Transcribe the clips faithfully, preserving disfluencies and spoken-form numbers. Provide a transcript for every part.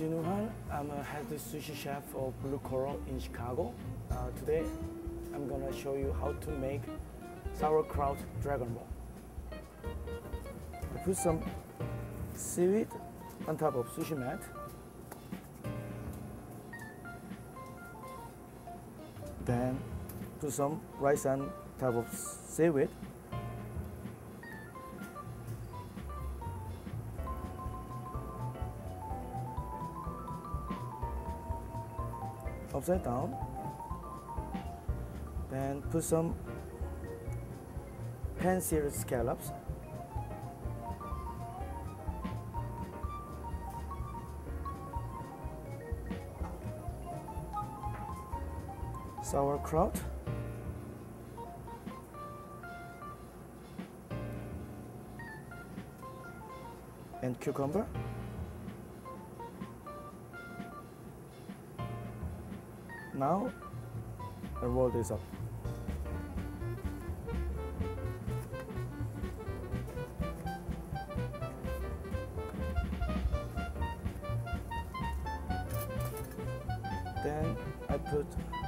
Jin Woo Han. I'm a head sushi chef for Blu Coral in Chicago. Uh, today, I'm gonna show you how to make Sauerkraut Dragon Roll. I put some seaweed on top of sushi mat. Then put some rice on top of seaweed. Upside down. Then put some pan-seared scallops. Sauerkraut. And cucumber. Now, I roll this up. Then I put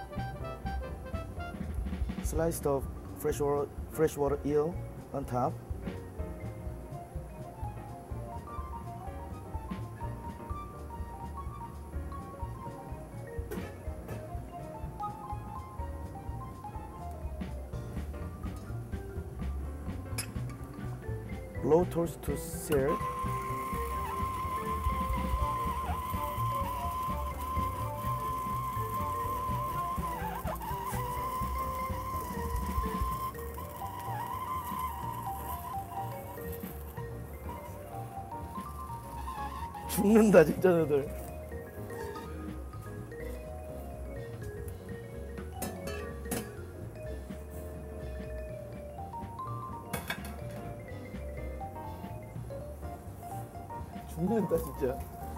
sliced of freshwater freshwater eel on top. Blow torch to sear. 죽는다 진짜 너들. 죽는다 진짜.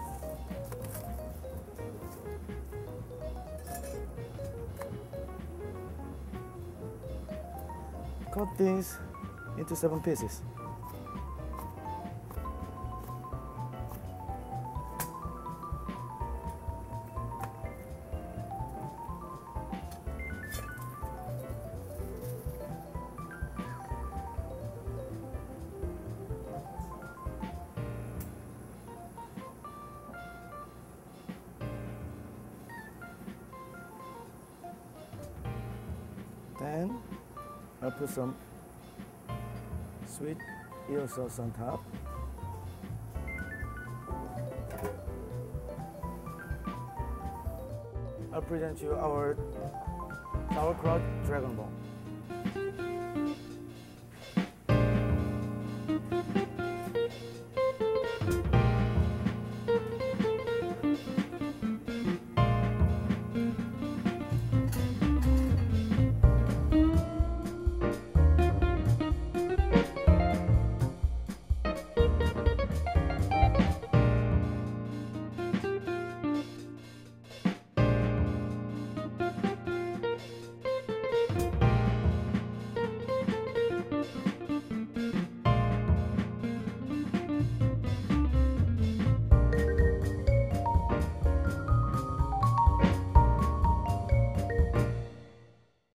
Cut these into seven pieces. Then I'll put some sweet eel sauce on top. I'll present you our Sauerkraut Dragon Roll.